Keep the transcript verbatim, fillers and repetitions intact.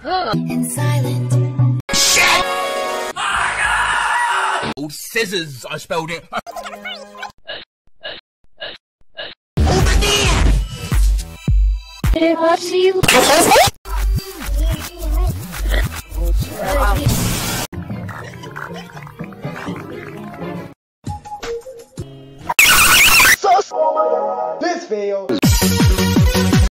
and silent. Shit! Oh my God! Oh, scissors, I spelled it. Over there! If I see you. This video